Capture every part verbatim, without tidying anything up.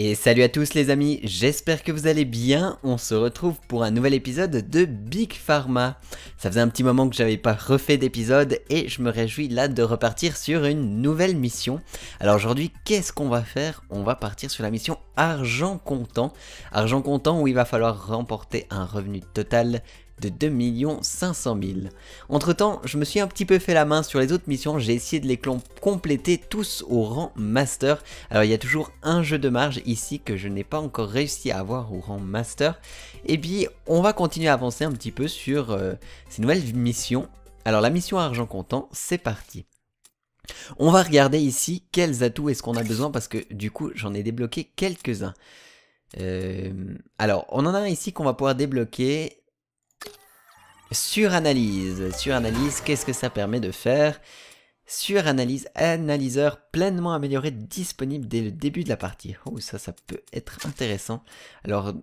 Et salut à tous les amis, j'espère que vous allez bien. On se retrouve pour un nouvel épisode de Big Pharma. Ça faisait un petit moment que j'avais pas refait d'épisode et je me réjouis là de repartir sur une nouvelle mission. Alors aujourd'hui, qu'est-ce qu'on va faire? On va partir sur la mission Argent Comptant. Argent Comptant où il va falloir remporter un revenu total de deux millions cinq cent mille. Entre temps, je me suis un petit peu fait la main sur les autres missions, j'ai essayé de les compléter tous au rang master. Alors il y a toujours un jeu de marge ici que je n'ai pas encore réussi à avoir au rang master. Et puis on va continuer à avancer un petit peu sur euh, ces nouvelles missions. Alors la mission Argent Comptant, c'est parti. On va regarder ici quels atouts est-ce qu'on a besoin parce que du coup j'en ai débloqué quelques-uns. Euh, alors on en a un ici qu'on va pouvoir débloquer. Suranalyse. Suranalyse, qu'est-ce que ça permet de faire? Suranalyse, analyseur pleinement amélioré disponible dès le début de la partie. Oh, ça, ça peut être intéressant. Alors,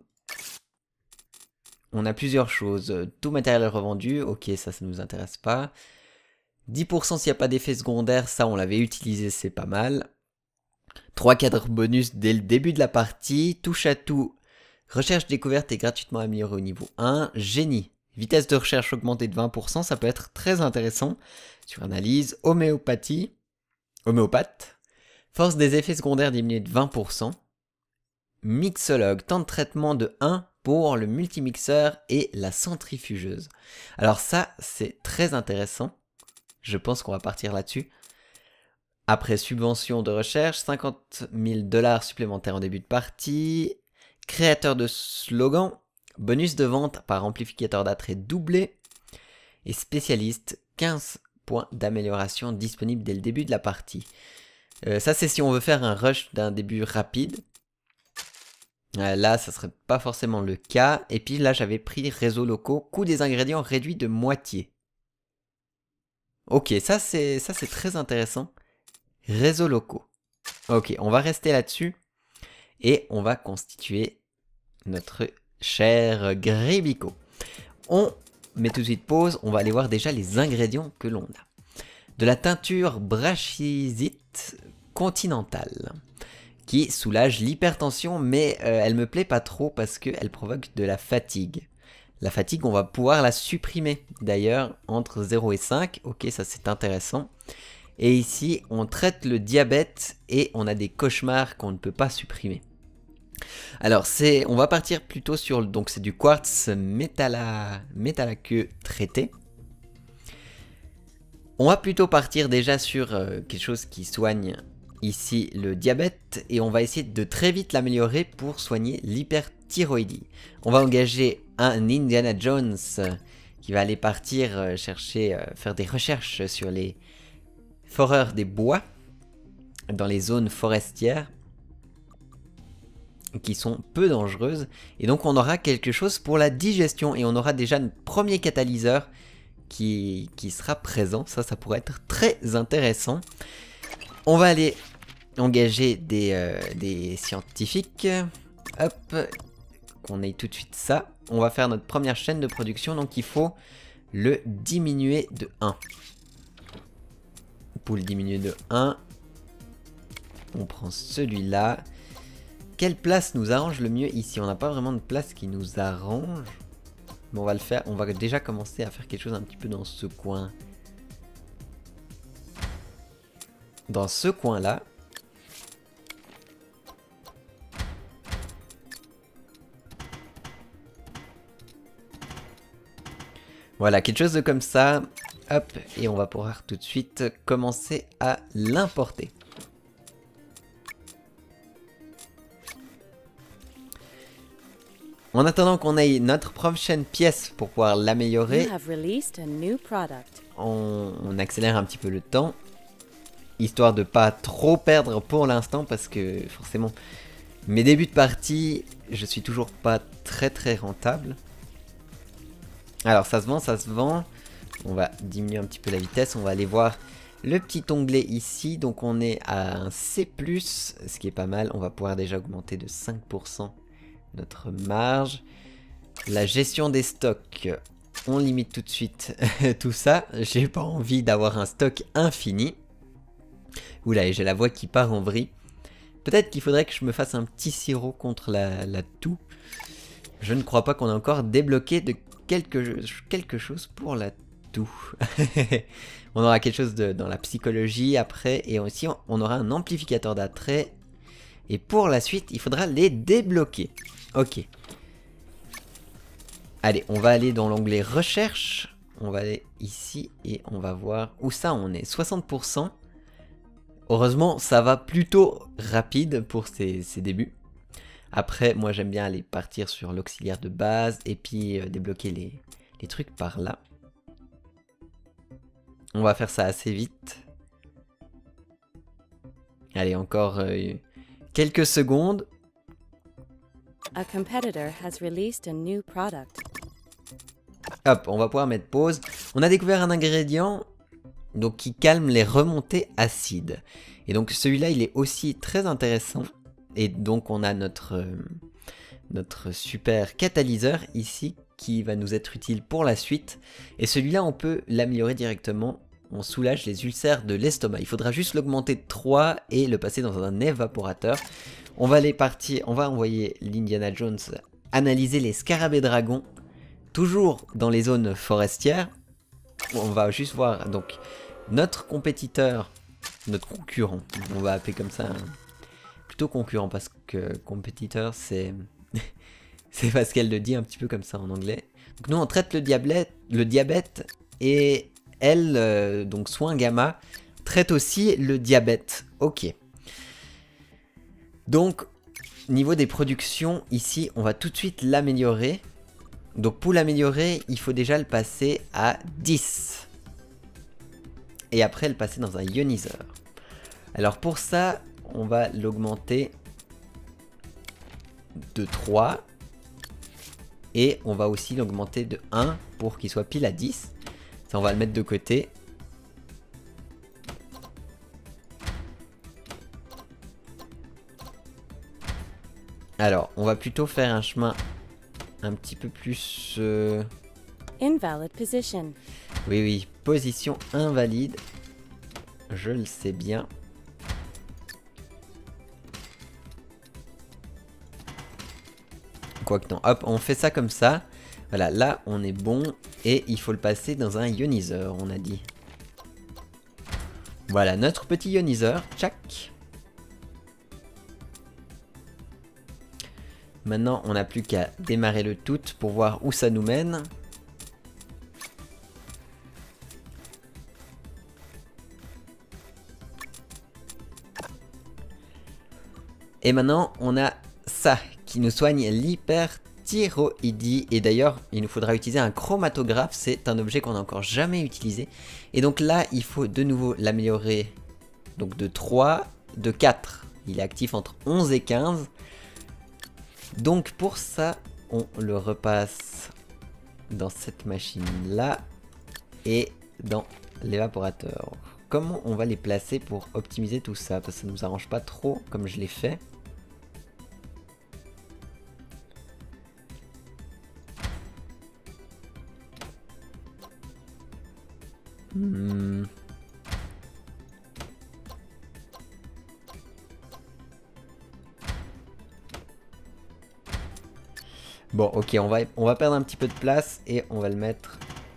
on a plusieurs choses. Tout matériel revendu, ok, ça, ça ne nous intéresse pas. dix pour cent s'il n'y a pas d'effet secondaire, ça, on l'avait utilisé, c'est pas mal. trois cadres bonus dès le début de la partie. Touche à tout. Recherche découverte est gratuitement améliorée au niveau un. Génie. Vitesse de recherche augmentée de vingt pour cent, ça peut être très intéressant. Suranalyse, homéopathie, homéopathe. Force des effets secondaires diminuée de vingt pour cent. Mixologue, temps de traitement de un pour le multimixeur et la centrifugeuse. Alors ça, c'est très intéressant. Je pense qu'on va partir là-dessus. Après subvention de recherche, cinquante mille dollars supplémentaires en début de partie. Créateur de slogan. Bonus de vente par amplificateur d'attrait doublé. Et spécialiste, quinze points d'amélioration disponibles dès le début de la partie. Euh, ça c'est si on veut faire un rush d'un début rapide. Euh, là ça serait pas forcément le cas. Et puis là j'avais pris réseaux locaux, coût des ingrédients réduit de moitié. Ok, ça c'est ça c'est très intéressant. Réseaux locaux. Ok, on va rester là-dessus. Et on va constituer notre cher Grébico. On met tout de suite pause, on va aller voir déjà les ingrédients que l'on a. De la teinture brachisite continentale, qui soulage l'hypertension, mais euh, elle me plaît pas trop parce qu'elle provoque de la fatigue. La fatigue, on va pouvoir la supprimer d'ailleurs entre zéro et cinq, ok ça c'est intéressant. Et ici, on traite le diabète et on a des cauchemars qu'on ne peut pas supprimer. Alors c'est, on va partir plutôt sur, donc c'est du quartz métalla, métallaqueux traité. On va plutôt partir déjà sur euh, quelque chose qui soigne ici le diabète et on va essayer de très vite l'améliorer pour soigner l'hyperthyroïdie. On va engager un Indiana Jones qui va aller partir euh, chercher, euh, faire des recherches sur les foreurs des bois dans les zones forestières qui sont peu dangereuses, et donc on aura quelque chose pour la digestion, et on aura déjà un premier catalyseur qui, qui sera présent, ça ça pourrait être très intéressant. On va aller engager des, euh, des scientifiques, hop, qu'on ait tout de suite ça. On va faire notre première chaîne de production, donc il faut le diminuer de un. Pour le diminuer de un, on prend celui-là. Quelle place nous arrange le mieux ici? On n'a pas vraiment de place qui nous arrange. Mais on va le faire. On va déjà commencer à faire quelque chose un petit peu dans ce coin. Dans ce coin-là. Voilà, quelque chose de comme ça. Hop, et on va pouvoir tout de suite commencer à l'importer. En attendant qu'on ait notre prochaine pièce pour pouvoir l'améliorer, on, on accélère un petit peu le temps, histoire de pas trop perdre pour l'instant, parce que forcément, mes débuts de partie, je suis toujours pas très très rentable. Alors ça se vend, ça se vend, on va diminuer un petit peu la vitesse, on va aller voir le petit onglet ici, donc on est à un C plus, ce qui est pas mal, on va pouvoir déjà augmenter de cinq pour cent. Notre marge. La gestion des stocks. On limite tout de suite tout ça. J'ai pas envie d'avoir un stock infini. Oula, j'ai la voix qui part en vrille. Peut-être qu'il faudrait que je me fasse un petit sirop contre la, la toux. Je ne crois pas qu'on a encore débloqué de quelque, quelque chose pour la toux. On aura quelque chose de, dans la psychologie après. Et aussi, on aura un amplificateur d'attrait. Et pour la suite, il faudra les débloquer. Ok. Allez, on va aller dans l'onglet recherche. On va aller ici et on va voir où ça on est. soixante pour cent. Heureusement, ça va plutôt rapide pour ces, ces débuts. Après, moi j'aime bien aller partir sur l'auxiliaire de base et puis euh, débloquer les, les trucs par là. On va faire ça assez vite. Allez, encore euh, quelques secondes. A competitor has released a new product. Hop, on va pouvoir mettre pause. On a découvert un ingrédient donc, qui calme les remontées acides. Et donc celui-là, il est aussi très intéressant. Et donc on a notre, euh, notre super catalyseur ici qui va nous être utile pour la suite. Et celui-là, on peut l'améliorer directement. On soulage les ulcères de l'estomac. Il faudra juste l'augmenter de trois et le passer dans un évaporateur. On va aller partir, on va envoyer l'Indiana Jones analyser les scarabées dragons. Toujours dans les zones forestières. On va juste voir donc notre compétiteur, notre concurrent. On va appeler comme ça. Hein. Plutôt concurrent parce que compétiteur c'est c'est parce qu'elle le dit un petit peu comme ça en anglais. Donc nous on traite le diabète, le diabète et elle euh, donc soin gamma traite aussi le diabète. Ok. Donc niveau des productions ici on va tout de suite l'améliorer. Donc pour l'améliorer il faut déjà le passer à dix. Et après le passer dans un ioniseur. Alors pour ça on va l'augmenter de trois. Et on va aussi l'augmenter de un pour qu'il soit pile à dix. Ça on va le mettre de côté. Alors on va plutôt faire un chemin un petit peu plus... Euh... Invalid position. Oui oui, position invalide. Je le sais bien. Quoique non, hop, on fait ça comme ça. Voilà, là on est bon. Et il faut le passer dans un ioniseur, on a dit. Voilà, notre petit ioniseur. Tchac. Maintenant, on n'a plus qu'à démarrer le tout pour voir où ça nous mène. Et maintenant, on a ça qui nous soigne l'hyperthyroïdie. Et d'ailleurs, il nous faudra utiliser un chromatographe. C'est un objet qu'on n'a encore jamais utilisé. Et donc là, il faut de nouveau l'améliorer. Donc de trois, de quatre. Il est actif entre onze et quinze. Donc pour ça, on le repasse dans cette machine-là. Et dans l'évaporateur. Comment on va les placer pour optimiser tout ça? Parce que ça ne nous arrange pas trop comme je l'ai fait. Hmm. Bon, ok, on va, on va perdre un petit peu de place et on va le mettre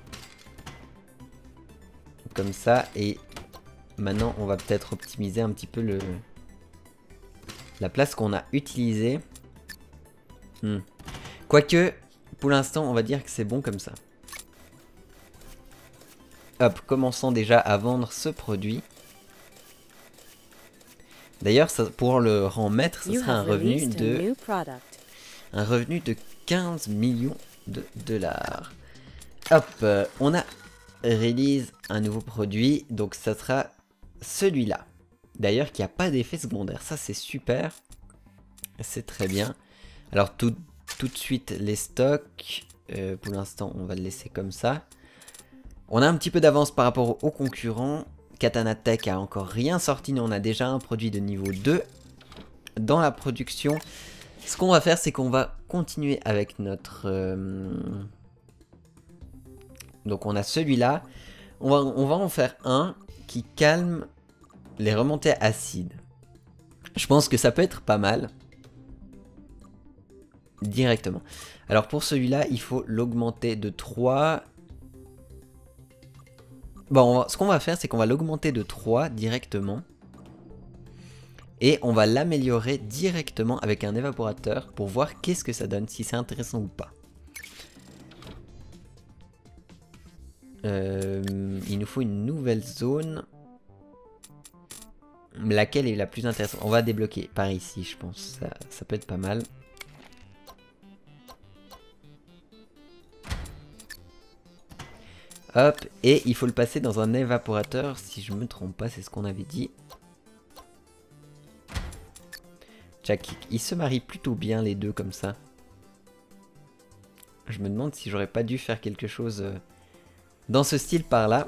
comme ça. Et maintenant, on va peut-être optimiser un petit peu le la place qu'on a utilisée. Hmm. Quoique, pour l'instant, on va dire que c'est bon comme ça. Hop, commençons déjà à vendre ce produit. D'ailleurs, pour le rang maître, ce sera un revenu de un revenu de quinze millions de dollars. Hop, euh, on a release un nouveau produit, donc ça sera celui-là. D'ailleurs, qui n'a pas d'effet secondaire, ça c'est super, c'est très bien. Alors tout, tout de suite les stocks, euh, pour l'instant on va le laisser comme ça. On a un petit peu d'avance par rapport aux concurrents. Katana Tech a encore rien sorti, nous on a déjà un produit de niveau deux dans la production. Ce qu'on va faire, c'est qu'on va continuer avec notre... Euh... Donc on a celui-là. On va, on va en faire un qui calme les remontées acides. Je pense que ça peut être pas mal. Directement. Alors pour celui-là, il faut l'augmenter de trois. Bon, on va... ce qu'on va faire, c'est qu'on va l'augmenter de trois directement. Et on va l'améliorer directement avec un évaporateur pour voir qu'est-ce que ça donne, si c'est intéressant ou pas. Euh, il nous faut une nouvelle zone. Laquelle est la plus intéressante? On va débloquer par ici, je pense. Ça, ça peut être pas mal. Hop, et il faut le passer dans un évaporateur, si je me trompe pas, c'est ce qu'on avait dit. Tchak, ils se marient plutôt bien les deux comme ça. Je me demande si j'aurais pas dû faire quelque chose dans ce style par là.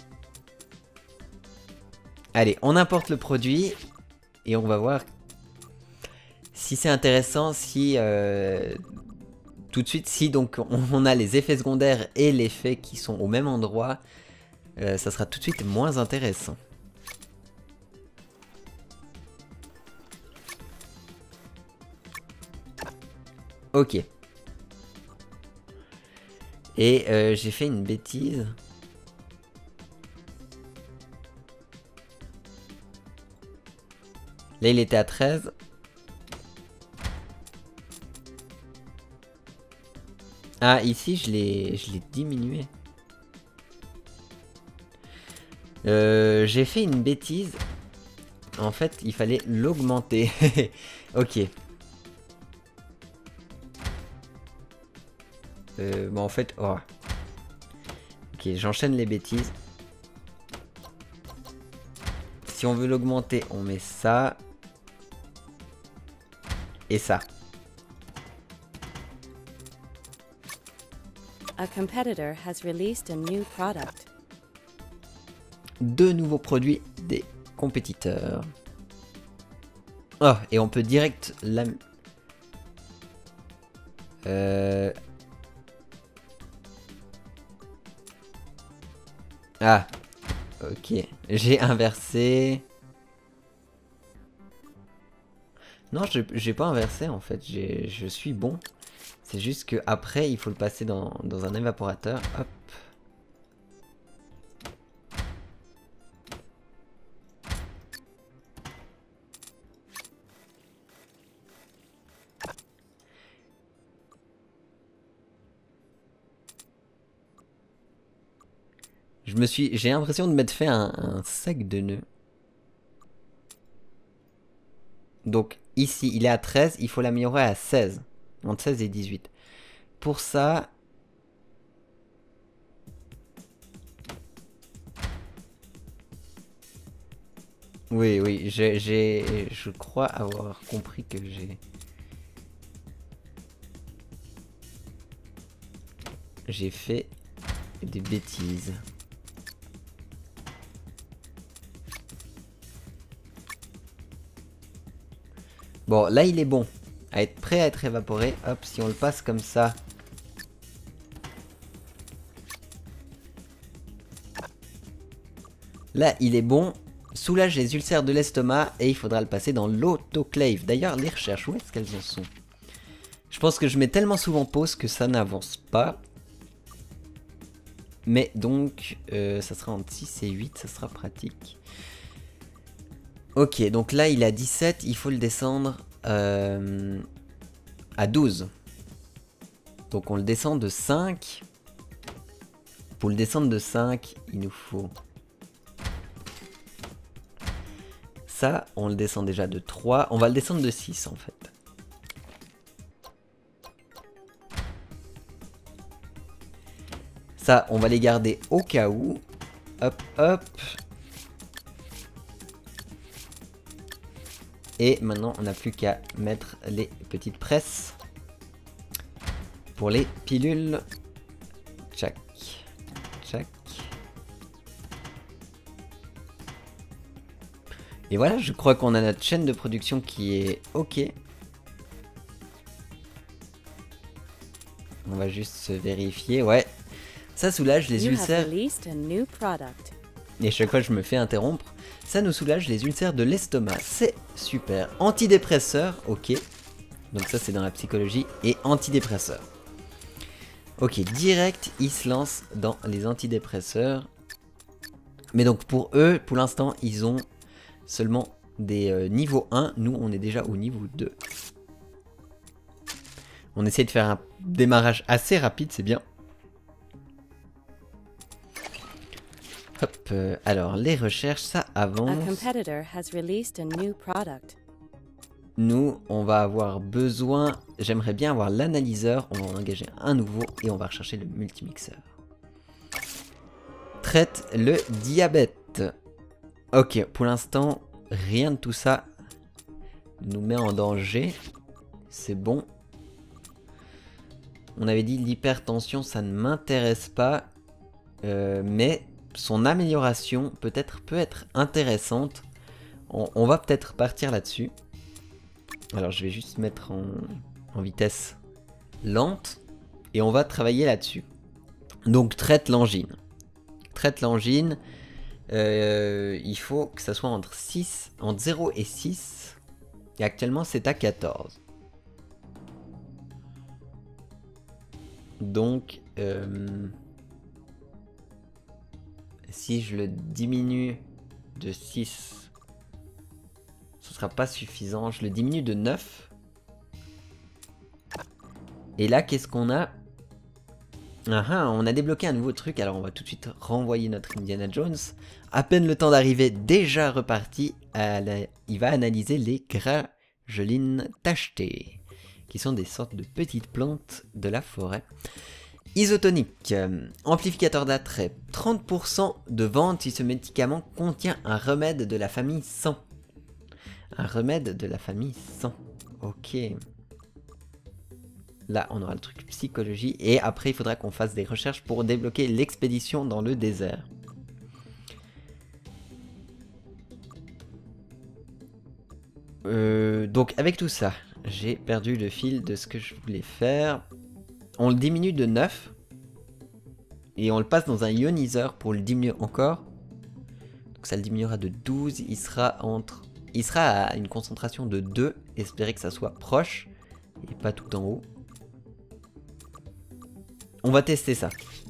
Allez, on importe le produit et on va voir si c'est intéressant, si euh, tout de suite, si donc on, on a les effets secondaires et l'effet qui sont au même endroit, euh, ça sera tout de suite moins intéressant. Ok. Et euh, j'ai fait une bêtise. Là, il était à treize. Ah, ici, je l'ai je l'ai diminué. Euh, j'ai fait une bêtise. En fait, il fallait l'augmenter. Ok. Euh, bon, en fait... Oh. Ok, j'enchaîne les bêtises. Si on veut l'augmenter, on met ça. Et ça. A competitor has released a new product. Deux nouveaux produits des compétiteurs. Oh, et on peut direct la... Euh... Ah, ok. J'ai inversé. Non, je j'ai pas inversé en fait. Je suis bon. C'est juste que après, il faut le passer dans, dans un évaporateur. Hop. Je me suis, j'ai l'impression de m'être fait un, un sac de nœuds. Donc ici, il est à treize, il faut l'améliorer à seize. Entre seize et dix-huit. Pour ça... Oui, oui, j'ai, j'ai, je crois avoir compris que j'ai... J'ai fait des bêtises. Bon, là il est bon. À être prêt à être évaporé. Hop, si on le passe comme ça. Là, il est bon. Soulage les ulcères de l'estomac et il faudra le passer dans l'autoclave. D'ailleurs, les recherches, où est-ce qu'elles en sont? Je pense que je mets tellement souvent pause que ça n'avance pas. Mais donc, euh, ça sera entre six et huit, ça sera pratique. Ok, donc là, il est à dix-sept, il faut le descendre euh, à douze. Donc on le descend de cinq. Pour le descendre de cinq, il nous faut... Ça, on le descend déjà de trois. On va le descendre de six, en fait. Ça, on va les garder au cas où. Hop, hop. Et maintenant, on n'a plus qu'à mettre les petites presses pour les pilules. Tchac, tchac. Et voilà, je crois qu'on a notre chaîne de production qui est OK. On va juste se vérifier. Ouais, ça soulage les You have ulcères. released a new product. Et chaque fois que je me fais interrompre, ça nous soulage les ulcères de l'estomac. C'est super. Antidépresseur, ok. Donc ça c'est dans la psychologie. Et antidépresseur. Ok, direct, ils se lancent dans les antidépresseurs. Mais donc pour eux, pour l'instant, ils ont seulement des euh, niveaux un. Nous, on est déjà au niveau deux. On essaie de faire un démarrage assez rapide, c'est bien. Hop, euh, alors les recherches, ça avance. A competitor has released a new product. Nous, on va avoir besoin, j'aimerais bien avoir l'analyseur, on va en engager un nouveau et on va rechercher le multimixeur. Traite le diabète. Ok, pour l'instant, rien de tout ça nous met en danger. C'est bon. On avait dit l'hypertension, ça ne m'intéresse pas. Euh, mais son amélioration peut-être peut être intéressante. On, on va peut-être partir là-dessus. Alors je vais juste mettre en, en vitesse lente. Et on va travailler là-dessus. Donc traite l'angine. Traite l'angine. Euh, il faut que ça soit entre six, entre zéro et six. Et actuellement c'est à quatorze. Donc, euh, si je le diminue de six, ce sera pas suffisant. Je le diminue de neuf. Et là, qu'est-ce qu'on a? Ah, ah, on a débloqué un nouveau truc. Alors, on va tout de suite renvoyer notre Indiana Jones. À peine le temps d'arriver, déjà reparti. À la... Il va analyser les gragelines tachetées, qui sont des sortes de petites plantes de la forêt. Isotonique, euh, amplificateur d'attrait, trente pour cent de vente si ce médicament contient un remède de la famille cent. Un remède de la famille cent. Ok. Là, on aura le truc psychologie. Et après, il faudra qu'on fasse des recherches pour débloquer l'expédition dans le désert. Euh, donc, avec tout ça, j'ai perdu le fil de ce que je voulais faire. On le diminue de neuf. Et on le passe dans un ioniseur pour le diminuer encore. Donc ça le diminuera de douze. Il sera entre... Il sera à une concentration de deux. Espérez que ça soit proche. Et pas tout en haut. On va tester ça.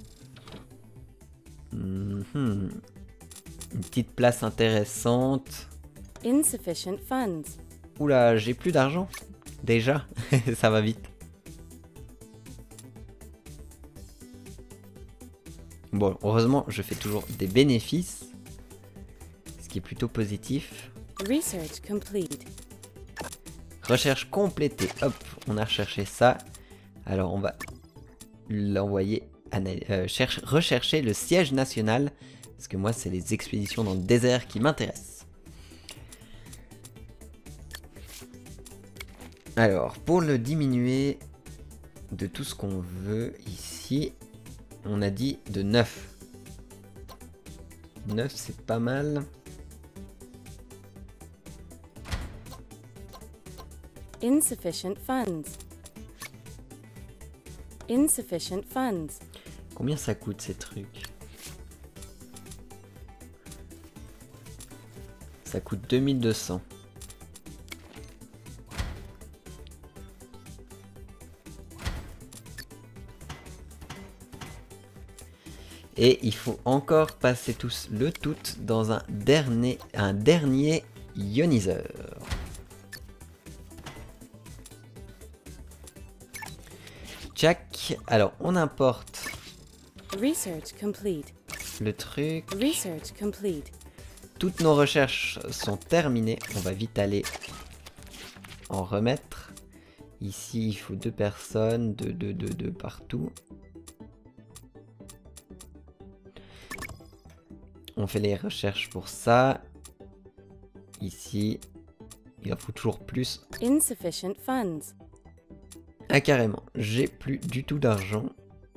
Mm-hmm. Une petite place intéressante. Insufficient funds. Oula, j'ai plus d'argent. Déjà, ça va vite. Bon, heureusement, je fais toujours des bénéfices. Ce qui est plutôt positif. Research complete. Recherche complétée. Hop, on a recherché ça. Alors, on va l'envoyer euh, cherche, rechercher le siège national. Parce que moi, c'est les expéditions dans le désert qui m'intéressent. Alors, pour le diminuer de tout ce qu'on veut ici, on a dit de neuf. neuf, c'est pas mal. Insufficient funds. Insufficient funds. Combien ça coûte ces trucs? Ça coûte deux mille deux cents. Et il faut encore passer tous le tout dans un dernier, un dernier ioniseur. Tchac. Alors, on importe Research complete. le truc. Research complete. Toutes nos recherches sont terminées. On va vite aller en remettre. Ici, il faut deux personnes, deux, deux, deux, deux partout. On fait les recherches pour ça. Ici, il en faut toujours plus. Insufficient funds. Ah carrément, j'ai plus du tout d'argent.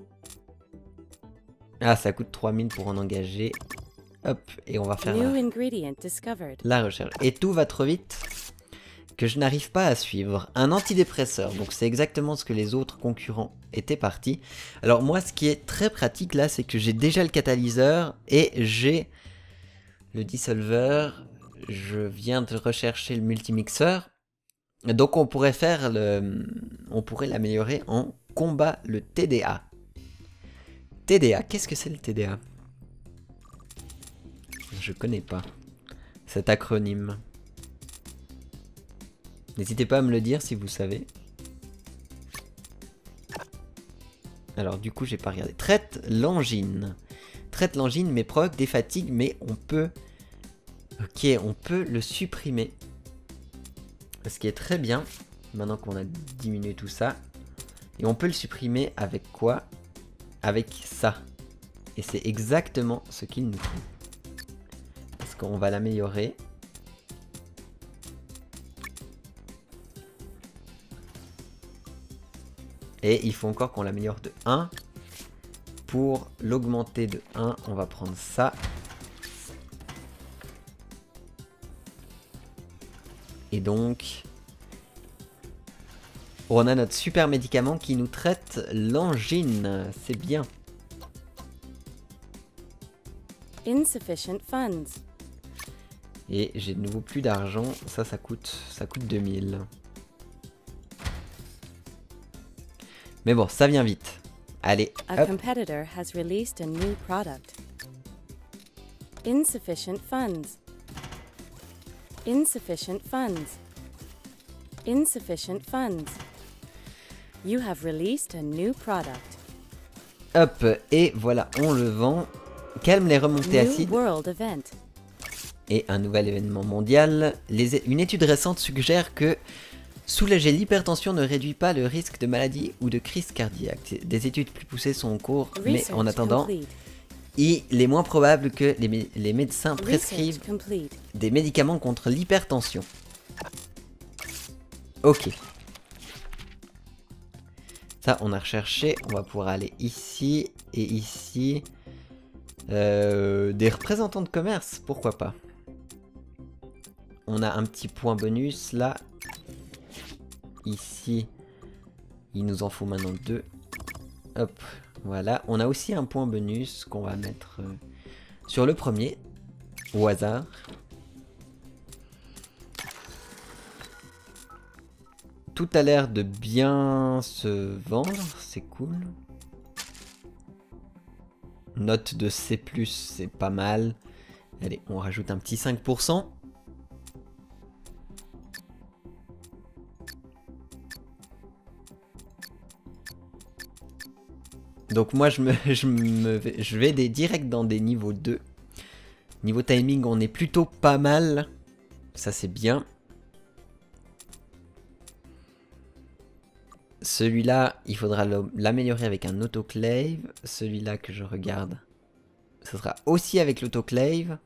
Ah, ça coûte trois mille pour en engager. Hop, et on va faire New la, ingredient discovered. la recherche. Et tout va trop vite que je n'arrive pas à suivre. Un antidépresseur, donc c'est exactement ce que les autres concurrents étaient partis. Alors moi, ce qui est très pratique là, c'est que j'ai déjà le catalyseur et j'ai Le dissolveur, je viens de rechercher le multimixeur. Donc on pourrait faire le... On pourrait l'améliorer en combat le T D A. T D A, qu'est-ce que c'est le T D A? Je connais pas cet acronyme. N'hésitez pas à me le dire si vous savez. Alors du coup j'ai pas regardé. Traite l'angine. Traite l'angine mais provoque des fatigues, mais on peut... Ok, on peut le supprimer. Ce qui est très bien, maintenant qu'on a diminué tout ça. Et on peut le supprimer avec quoi? Avec ça. Et c'est exactement ce qu'il nous faut. Parce qu'on va l'améliorer. Et il faut encore qu'on l'améliore de un. Pour l'augmenter de un, on va prendre ça. Et donc, on a notre super médicament qui nous traite l'angine. C'est bien. Insufficient funds. Et j'ai de nouveau plus d'argent. Ça, ça coûte, ça coûte deux mille. Mais bon, ça vient vite. Allez, A hop. competitor has released a new product. Insufficient funds. Insufficient funds. Insufficient funds. You have released a new product. Hop, et voilà, on le vend. Calme les remontées New acides. world event. Et un nouvel événement mondial. Les, une étude récente suggère que soulager l'hypertension ne réduit pas le risque de maladie ou de crise cardiaque. Des études plus poussées sont en cours, mais en Research attendant, complete. il est moins probable que les, mé- les médecins Research prescrivent complete. des médicaments contre l'hypertension. Ok. Ça, on a recherché. On va pouvoir aller ici et ici. Euh, des représentants de commerce, pourquoi pas. On a un petit point bonus là. Ici, il nous en faut maintenant deux. Hop, voilà. On a aussi un point bonus qu'on va mettre euh, sur le premier, au hasard. Tout a l'air de bien se vendre, c'est cool. Note de C plus, c'est pas mal. Allez, on rajoute un petit cinq pour cent. Donc moi je me, je me vais, je vais des, direct dans des niveaux deux. Niveau timing on est plutôt pas mal. Ça c'est bien. Celui-là il faudra l'améliorer avec un autoclave. Celui-là que je regarde, ce sera aussi avec l'autoclave.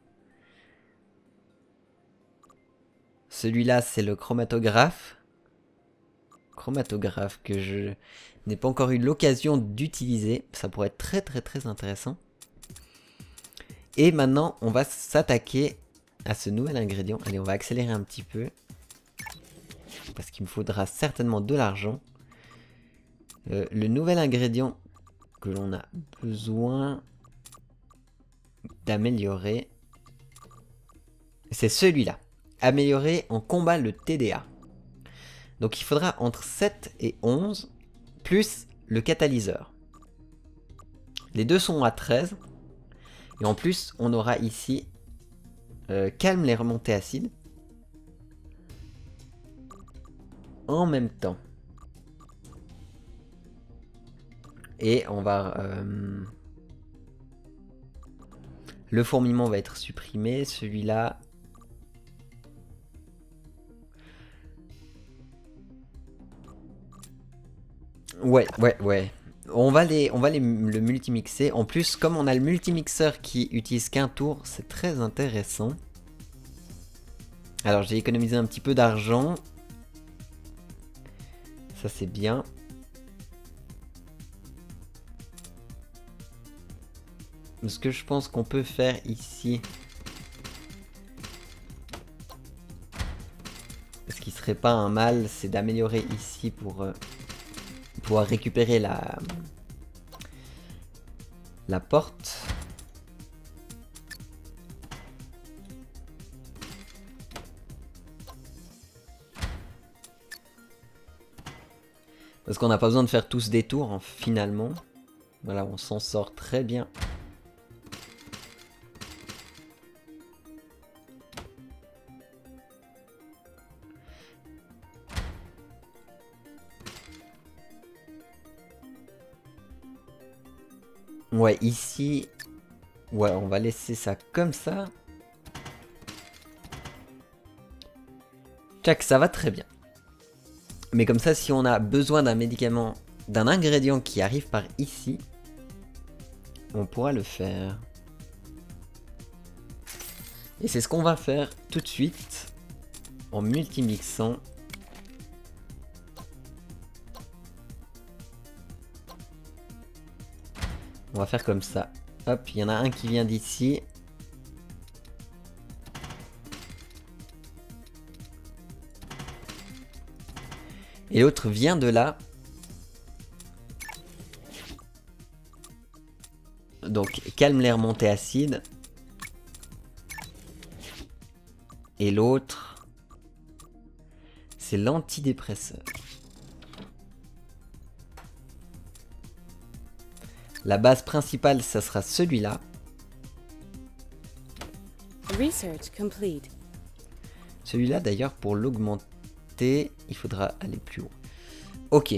Celui-là c'est le chromatographe. Chromatographe que je n'ai pas encore eu l'occasion d'utiliser. Ça pourrait être très très très intéressant. Et maintenant, on va s'attaquer à ce nouvel ingrédient. Allez, on va accélérer un petit peu. Parce qu'il me faudra certainement de l'argent. Euh, le nouvel ingrédient que l'on a besoin d'améliorer, c'est celui-là. Améliorer en combat le T D A. Donc il faudra entre sept et onze, plus le catalyseur. Les deux sont à treize. Et en plus, on aura ici euh, calme les remontées acides. En même temps. Et on va... Euh, le fourmillement va être supprimé. Celui-là... Ouais, ouais, ouais. On va, les, on va les, le multimixer. En plus, comme on a le multimixeur qui utilise qu'un tour, c'est très intéressant. Alors, j'ai économisé un petit peu d'argent. Ça, c'est bien. Ce que je pense qu'on peut faire ici, ce qui serait pas un mal, c'est d'améliorer ici pour... Euh, pouvoir récupérer la la porte. Parce qu'on n'a pas besoin de faire tout ce détour, hein, finalement. Voilà, on s'en sort très bien. Ouais, ici... Ouais, on va laisser ça comme ça. Tac, ça va très bien. Mais comme ça, si on a besoin d'un médicament, d'un ingrédient qui arrive par ici, on pourra le faire. Et c'est ce qu'on va faire tout de suite, en multimixant. On va faire comme ça. Hop, il y en a un qui vient d'ici. Et l'autre vient de là. Donc, calme les remontées acides. Et l'autre, c'est l'antidépresseur. La base principale, ça sera celui-là. Research complete. Celui-là, d'ailleurs, pour l'augmenter, il faudra aller plus haut. Ok.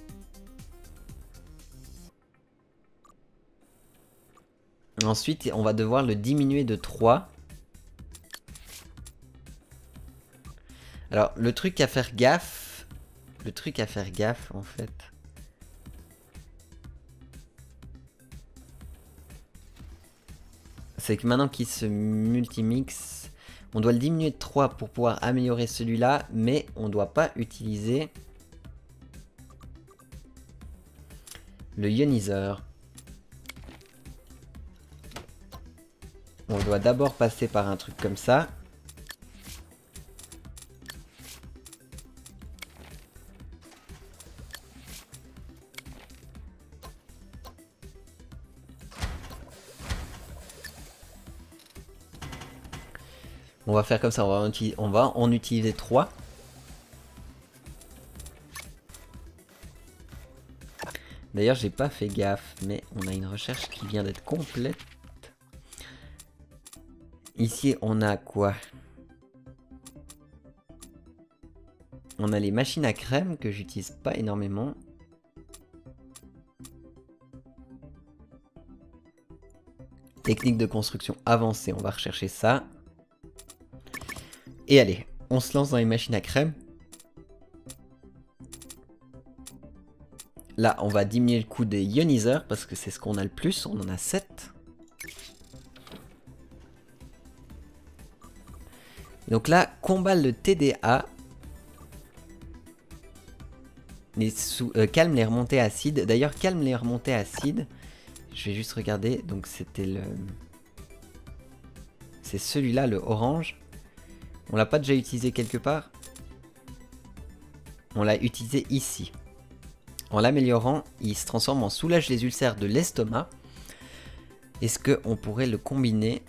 Ensuite, on va devoir le diminuer de trois. Alors, le truc à faire gaffe... Le truc à faire gaffe, en fait... C'est que maintenant qu'il se multimixe, on doit le diminuer de trois pour pouvoir améliorer celui-là, mais on ne doit pas utiliser le ioniseur. On doit d'abord passer par un truc comme ça. On va faire comme ça, on va en, on va en utiliser trois. D'ailleurs, j'ai pas fait gaffe, mais on a une recherche qui vient d'être complète. Ici, on a quoi? On a les machines à crème que j'utilise pas énormément. Technique de construction avancée, on va rechercher ça. Et allez, on se lance dans les machines à crème. Là, on va diminuer le coût des ioniseurs parce que c'est ce qu'on a le plus. On en a sept. Donc là, combat le T D A. Les sous, euh, calme les remontées acides. D'ailleurs, calme les remontées acides. Je vais juste regarder. Donc c'était le... C'est celui-là, le orange. On l'a pas déjà utilisé quelque part? On l'a utilisé ici. En l'améliorant, il se transforme en soulage les ulcères de l'estomac. Est-ce qu'on pourrait le combiner?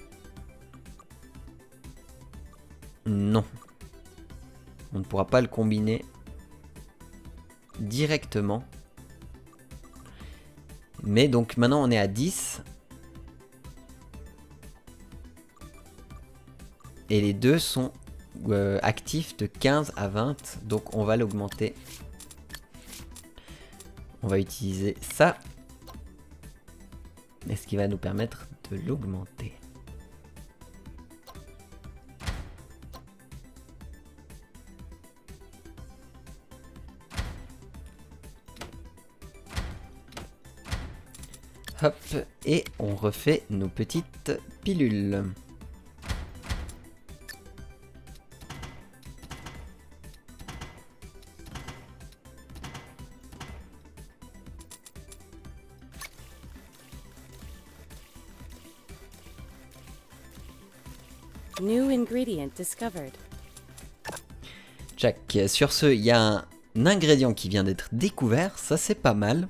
Non. On ne pourra pas le combiner directement. Mais donc maintenant on est à dix. Et les deux sont euh, actifs de quinze à vingt. Donc on va l'augmenter. On va utiliser ça. Et ce qui va nous permettre de l'augmenter. Hop, et on refait nos petites pilules. New ingredient discovered. Check. Sur ce, il y a un ingrédient qui vient d'être découvert. Ça, c'est pas mal.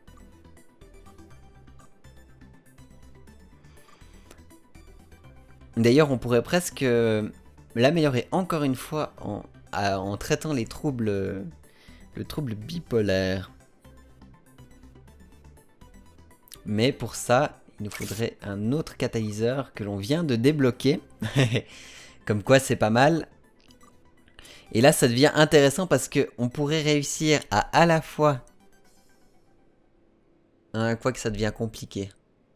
D'ailleurs, on pourrait presque euh, l'améliorer encore une fois en, à, en traitant les troubles le trouble bipolaire. Mais pour ça, il nous faudrait un autre catalyseur que l'on vient de débloquer. Comme quoi, c'est pas mal. Et là, ça devient intéressant parce qu'on pourrait réussir à à la fois... Hein, quoi que ça devient compliqué.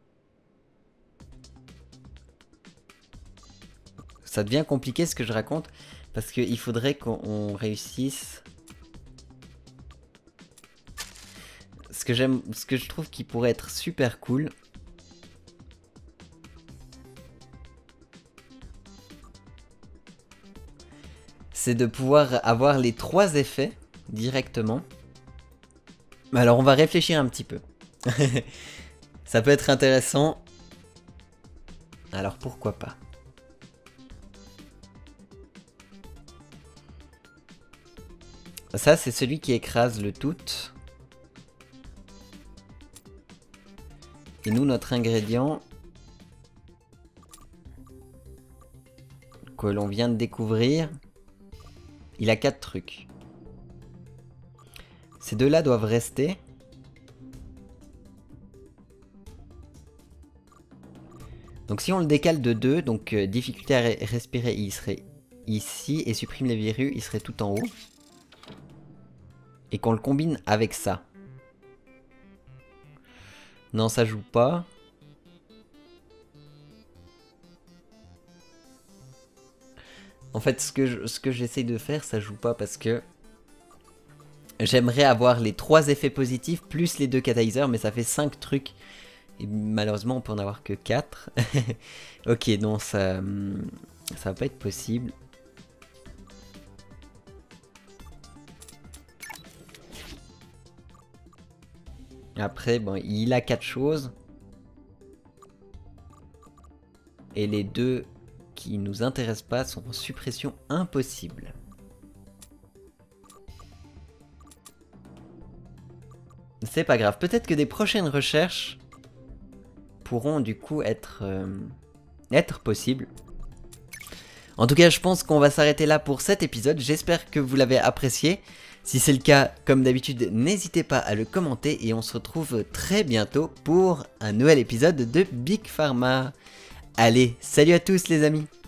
Ça devient compliqué ce que je raconte. Parce qu'il faudrait qu'on réussisse... Ce que j'aime, ce que je trouve qui pourrait être super cool, c'est de pouvoir avoir les trois effets directement. Alors on va réfléchir un petit peu. Ça peut être intéressant. Alors pourquoi pas. Ça c'est celui qui écrase le tout. Et nous, notre ingrédient que l'on vient de découvrir, il a quatre trucs. Ces deux-là doivent rester. Donc si on le décale de deux, donc euh, difficulté à respirer, il serait ici, et supprime les verrues, il serait tout en haut. Et qu'on le combine avec ça. Non, ça joue pas. En fait, ce que je, ce que j'essaye de faire, ça joue pas parce que j'aimerais avoir les trois effets positifs plus les deux catalyseurs, mais ça fait cinq trucs. Et malheureusement, on peut en avoir que quatre. Ok, non, ça, ça va pas être possible. Après, bon, il a quatre choses. Et les deux qui nous intéressent pas sont en suppression impossible. C'est pas grave. Peut-être que des prochaines recherches pourront du coup être, euh, être possibles. En tout cas, je pense qu'on va s'arrêter là pour cet épisode. J'espère que vous l'avez apprécié. Si c'est le cas, comme d'habitude, n'hésitez pas à le commenter et on se retrouve très bientôt pour un nouvel épisode de Big Pharma. Allez, salut à tous les amis!